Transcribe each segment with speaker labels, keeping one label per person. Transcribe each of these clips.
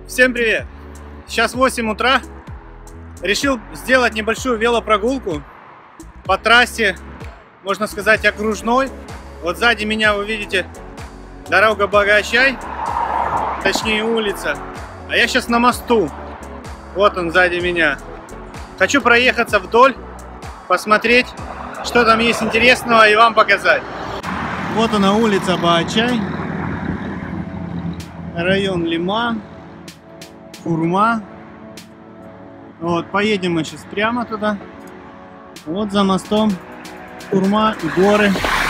Speaker 1: Всем привет! Сейчас 8 утра. Решил сделать небольшую велопрогулку по трассе, можно сказать, окружной. Вот сзади меня вы видите дорога Богощай, точнее улица. А я сейчас на мосту. Вот он сзади меня. Хочу проехаться вдоль, посмотреть, что там есть интересного, и вам показать. Вот она, улица Богощай, район Лиман, Курма. Вот, поедем мы сейчас прямо туда. Вот за мостом Курма и горы.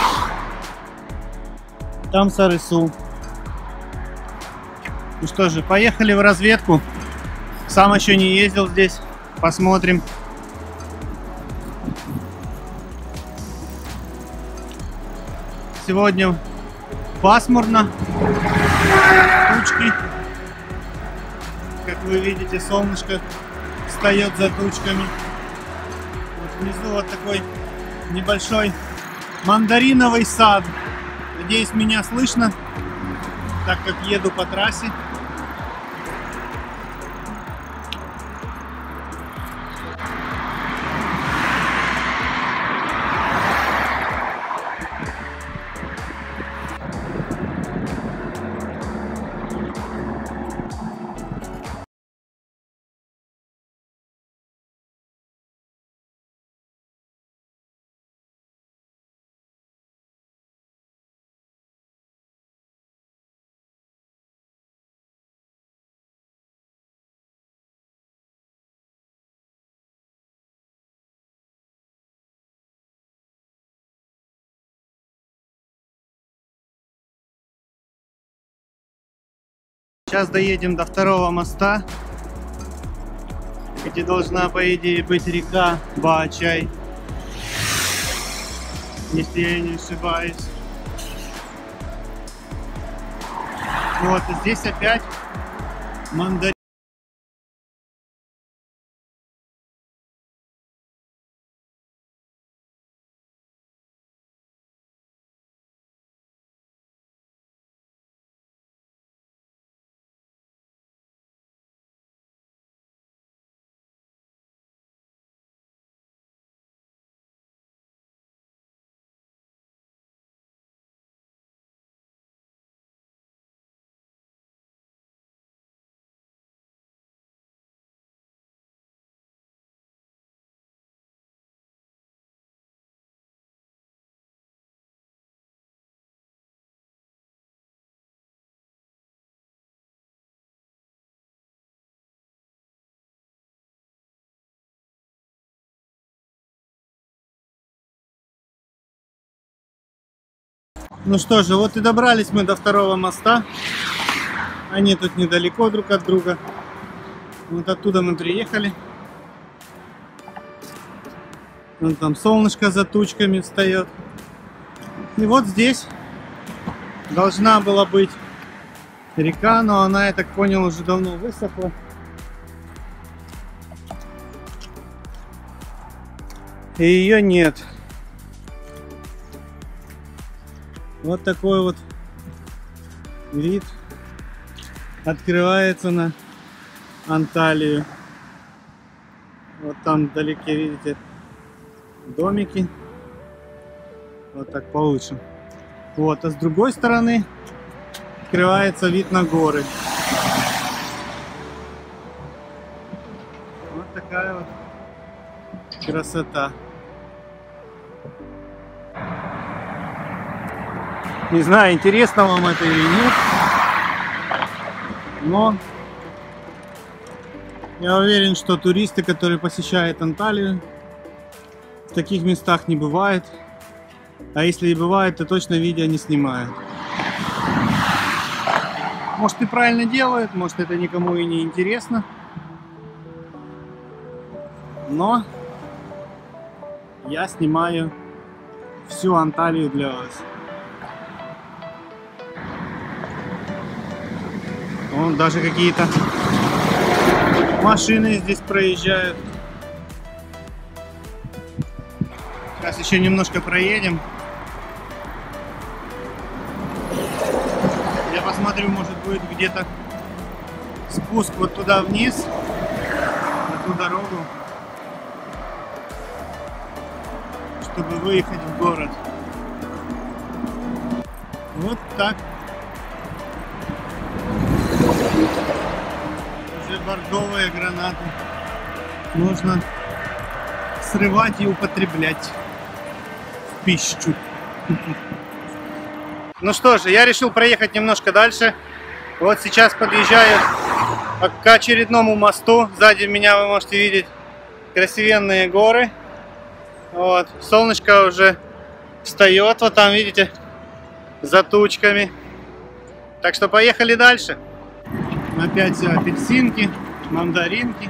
Speaker 1: Там Сарысу. Ну что же, поехали в разведку. Сам еще не ездил здесь. Посмотрим. Сегодня пасмурно. Тучки. Как вы видите, солнышко встает за тучками. Вот внизу вот такой небольшой мандариновый сад. Надеюсь, меня слышно, так как еду по трассе. Сейчас доедем до второго моста, где должна, по идее, быть река Богощай, если я не ошибаюсь. Вот, и здесь опять мандарин. Ну что же, вот и добрались мы до второго моста. Они тут недалеко друг от друга. Вот оттуда мы приехали. Вон там солнышко за тучками встает. И вот здесь должна была быть река, но она, я так понял, уже давно высохла. И ее нет. Вот такой вот вид открывается на Анталию. Вот там вдалеке, видите, домики. Вот так получше. Вот, а с другой стороны открывается вид на горы. Вот такая вот красота. Не знаю, интересно вам это или нет, но я уверен, что туристы, которые посещают Анталию, в таких местах не бывают. А если и бывает, то точно видео не снимают. Может, и правильно делают, может, это никому и не интересно. Но я снимаю всю Анталию для вас. Вон даже какие-то машины здесь проезжают. Сейчас еще немножко проедем. Я посмотрю, может будет где-то спуск вот туда вниз, на ту дорогу, чтобы выехать в город. Вот так. Уже бордовые гранаты. Нужно срывать и употреблять в пищу. Ну что же, я решил проехать немножко дальше. Вот сейчас подъезжаю к очередному мосту. Сзади меня вы можете видеть красивенные горы. Вот. Солнышко уже встает. Вот там, видите, за тучками. Так что поехали дальше. Опять апельсинки, мандаринки.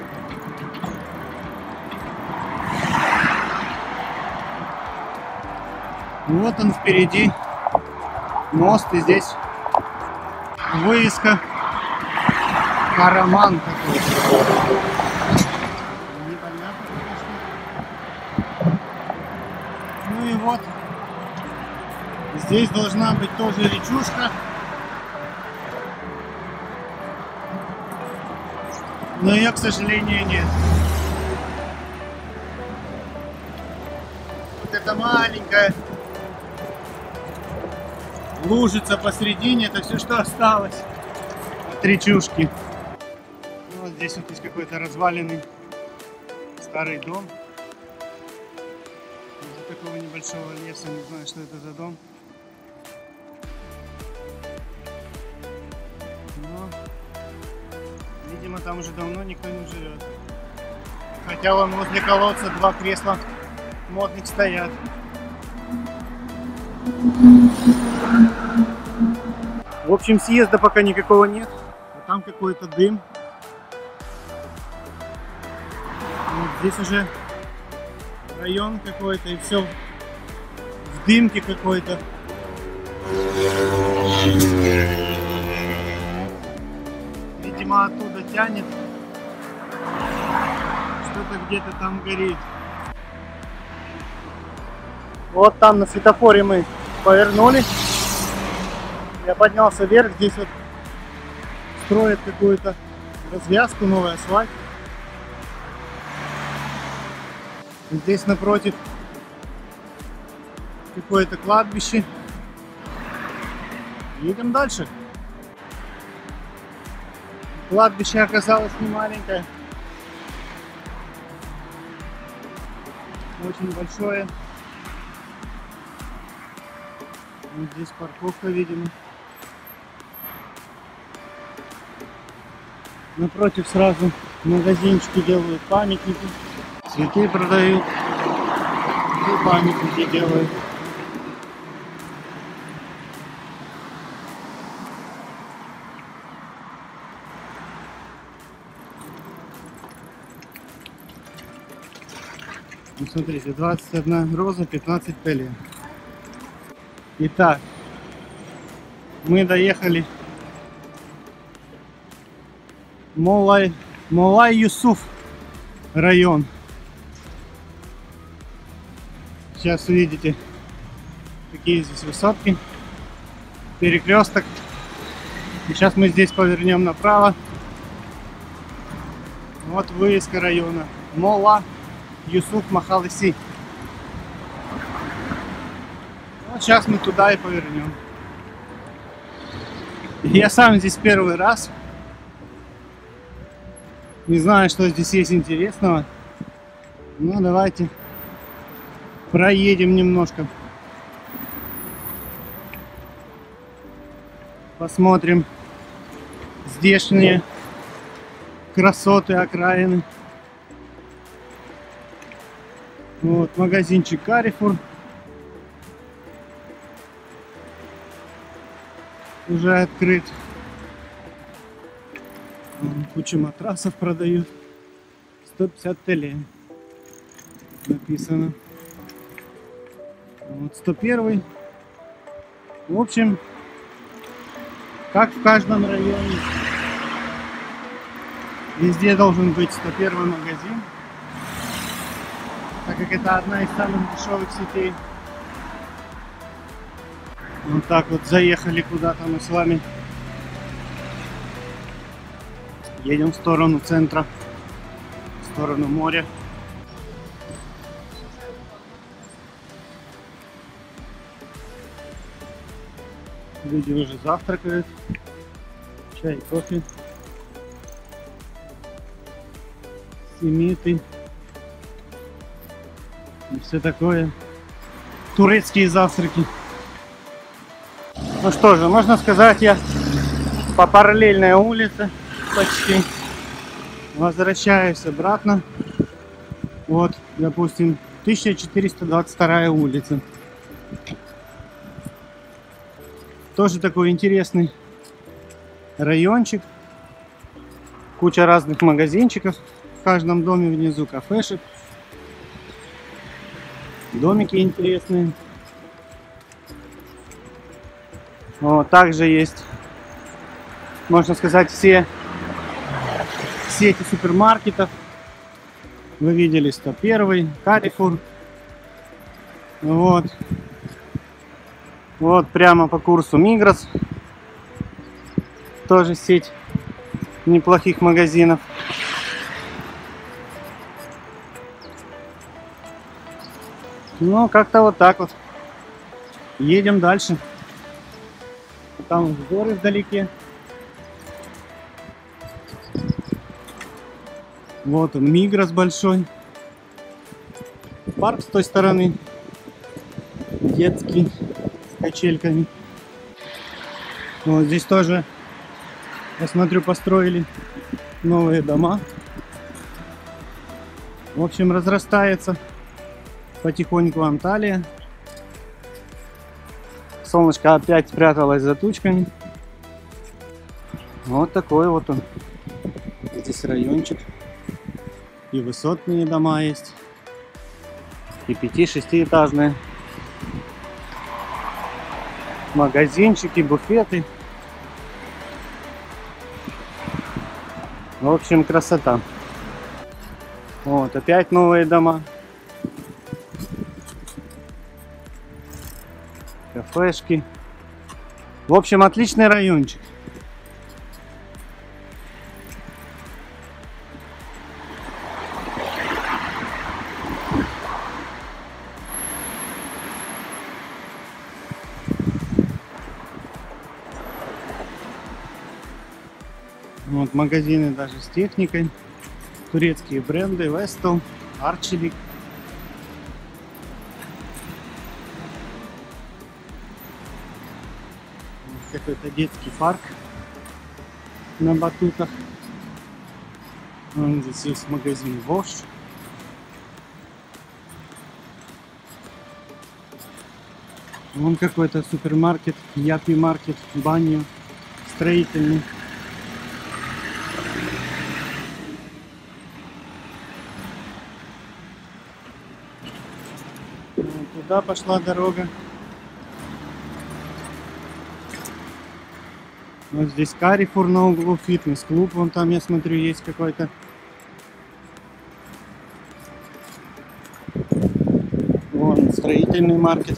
Speaker 1: Вот он впереди. Мост, и здесь вывеска Караман какой-то. Непонятно, конечно. Ну и вот. Здесь должна быть тоже речушка. Но ее, к сожалению, нет. Вот это маленькая лужица посередине, это все, что осталось от речушки. Вот здесь вот есть какой-то разваленный старый дом. Из-за такого небольшого леса, не знаю, что это за дом. Но, видимо, там уже давно никто не живет. Хотя вон возле колодца два кресла модных стоят. В общем, съезда пока никакого нет. А там какой-то дым. Вот здесь уже район какой-то, и все в дымке какой-то. Видимо, оттуда тянет. Что-то где-то там горит. Вот там на светофоре мы повернули. Я поднялся вверх, здесь вот строят какую-то развязку, новый асфальт. Здесь напротив какое-то кладбище. Едем дальше. Кладбище оказалось не маленькое, очень большое. Вот здесь парковка, видимо. Напротив сразу магазинчики делают, памятники. Цветы продают и памятники делают. Ну, смотрите, 21 роза, 15 пеле. Итак, мы доехали. Молай Юсуф район. Сейчас увидите, какие здесь высотки. Перекресток. И сейчас мы здесь повернем направо. Вот вывеска района. Мола Юсуф Махалыси. Вот сейчас мы туда и повернем. Я сам здесь первый раз. Не знаю, что здесь есть интересного. Ну, давайте проедем немножко. Посмотрим здешние красоты окраины. Вот магазинчик Carrefour. Уже открыт. Куча матрасов продают. 150 теле написано. Вот 101. В общем, как в каждом районе, везде должен быть 101 магазин, так как это одна из самых дешевых сетей. Вот так вот заехали куда-то мы с вами. Едем в сторону центра, в сторону моря. Люди уже завтракают. Чай, кофе. Семиты. И все такое. Турецкие завтраки. Ну что же, можно сказать, я по параллельной улице почти возвращаюсь обратно. Вот, допустим, 1422 улица. Тоже такой интересный райончик. Куча разных магазинчиков. В каждом доме внизу кафешек. Домики интересные. Вот, также есть, можно сказать, все сети супермаркетов. Вы видели 101, Carrefour. Вот. Вот прямо по курсу Migros. Тоже сеть неплохих магазинов. Ну, как-то вот так вот. Едем дальше. Там горы вдалеке. Вот он, Migros большой. Парк с той стороны. Детский. С качельками. Вот здесь тоже, я смотрю, построили новые дома. В общем, разрастается потихоньку Анталия. Солнышко опять спряталось за тучками. Вот такой вот он. Здесь райончик. И высотные дома есть. И 5-6-этажные. Магазинчики, буфеты. В общем, красота. Вот, опять новые дома. Кафешки. В общем, отличный райончик. Вот магазины даже с техникой. Турецкие бренды, Vestel, Arçelik. Какой-то детский парк на батутах. Вон здесь есть магазин Bosch. Вон какой-то супермаркет, Япи маркет, баня, строительный. Вон туда пошла дорога. Вот здесь Carrefour на углу, фитнес-клуб. Вон там, я смотрю, есть какой-то. Вон строительный маркет.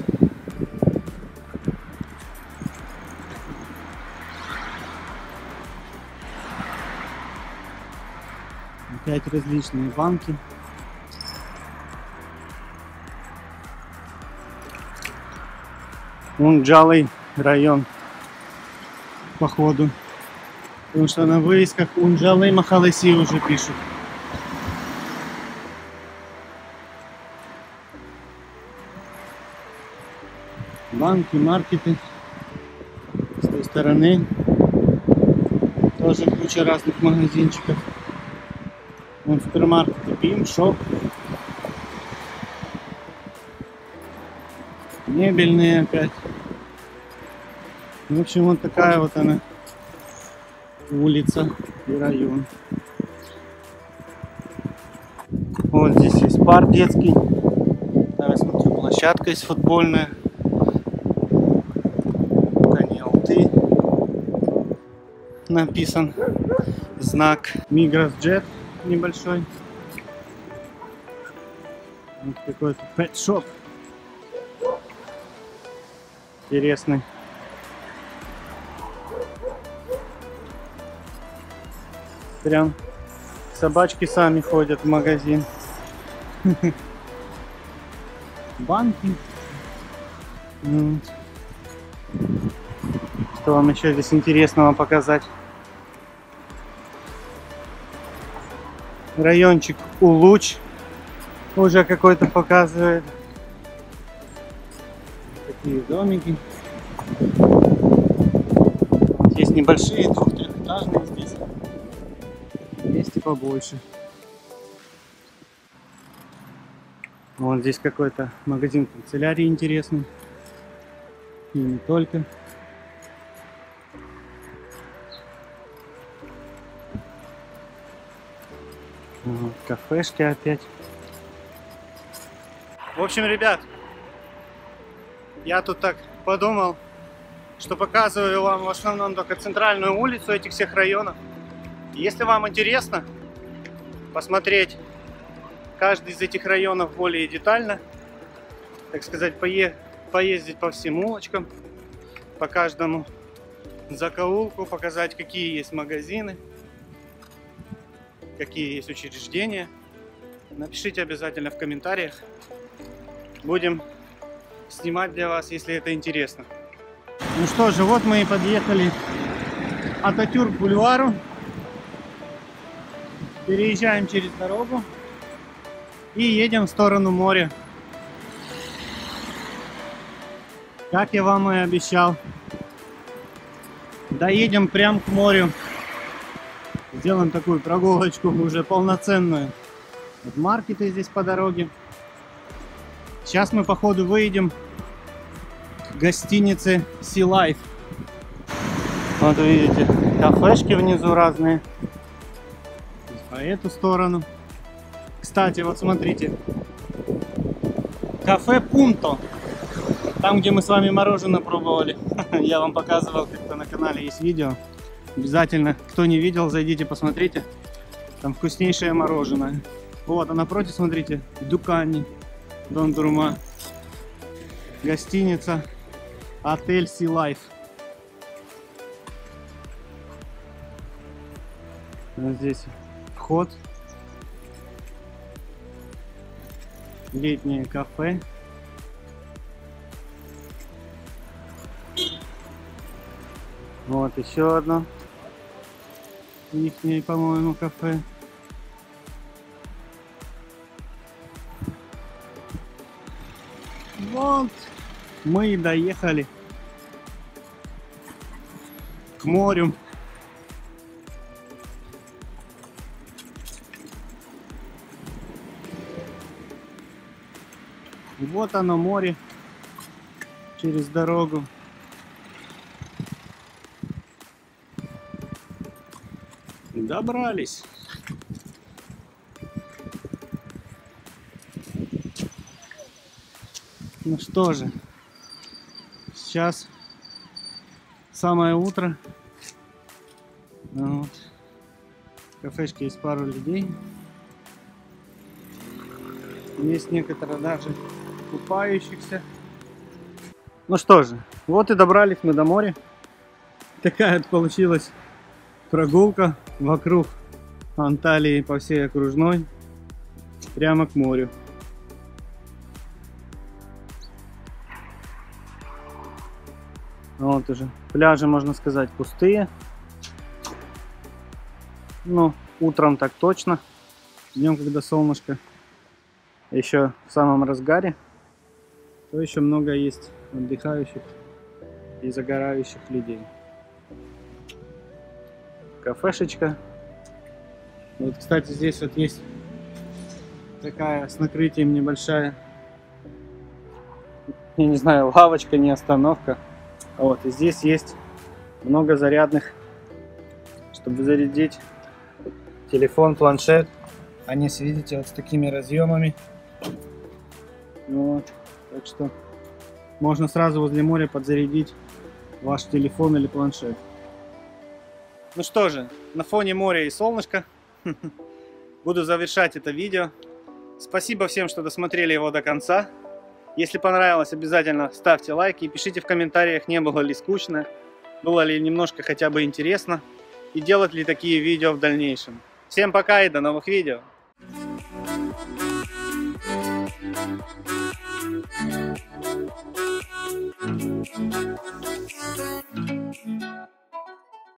Speaker 1: Опять различные банки. Вон Джалый район. Походу. Потому что на вывесках Унджалы Махалеси уже пишут. Банки, маркеты. С той стороны тоже куча разных магазинчиков. Вон супермаркеты Пим, Шоп. Мебельные опять. В общем, вот такая вот она улица и район. Вот здесь есть парк детский. Там, я смотрю, площадка есть футбольная. Каньялты. Написан знак. Migros Jet небольшой. Вот какой-то pet shop. Интересный. Прям собачки сами ходят в магазин. Банки. Что вам еще здесь интересного показать? Райончик Улуч уже какой-то показывает. Такие домики. Есть небольшие, двух-трехэтажные здесь. Есть и побольше. Вот здесь какой-то магазин канцелярии интересный. И не только. Вот, кафешки опять. В общем, ребят, я тут так подумал, что показываю вам в основном только центральную улицу этих всех районов. Если вам интересно посмотреть каждый из этих районов более детально, так сказать, поездить по всем улочкам, по каждому закоулку, показать, какие есть магазины, какие есть учреждения, напишите обязательно в комментариях. Будем снимать для вас, если это интересно. Ну что же, вот мы и подъехали к Ататюрк-бульвару. Переезжаем через дорогу и едем в сторону моря. Как я вам и обещал. Доедем прям к морю. Сделаем такую прогулочку уже полноценную. Вот маркеты здесь по дороге. Сейчас мы, походу, выйдем к гостинице Sea Life. Вот вы видите, кафешки внизу разные. По эту сторону. Кстати, вот смотрите. Кафе Пунто. Там, где мы с вами мороженое пробовали. Я вам показывал, как-то на канале есть видео. Обязательно, кто не видел, зайдите, посмотрите. Там вкуснейшее мороженое. Вот, а напротив, смотрите, Дукани, Дон Дурма. Гостиница, отель Sea Life. Вот здесь вход. Летнее кафе. Вот еще одно. Ихнее, по-моему, кафе. Вот мы и доехали к морю. Вот оно, море через дорогу. Добрались. Ну что же, сейчас самое утро. Вот. В кафешке есть пару людей. Есть некоторые даже купающихся. Ну что же, вот и добрались мы до моря. Такая получилась прогулка вокруг Анталии по всей окружной, прямо к морю. Вот уже пляжи, можно сказать, пустые. Ну, утром так точно. Днем, когда солнышко еще в самом разгаре, то еще много есть отдыхающих и загорающих людей. Кафешечка. Вот, кстати, здесь вот есть такая с накрытием небольшая, я не знаю, лавочка, не остановка. Вот, и здесь есть много зарядных, чтобы зарядить телефон, планшет. Они, видите, вот с такими разъемами. Вот, так что можно сразу возле моря подзарядить ваш телефон или планшет. Ну что же, на фоне моря и солнышка буду завершать это видео. Спасибо всем, что досмотрели его до конца. Если понравилось, обязательно ставьте лайки и пишите в комментариях, не было ли скучно, было ли немножко хотя бы интересно. и делать ли такие видео в дальнейшем. Всем пока и до новых видео.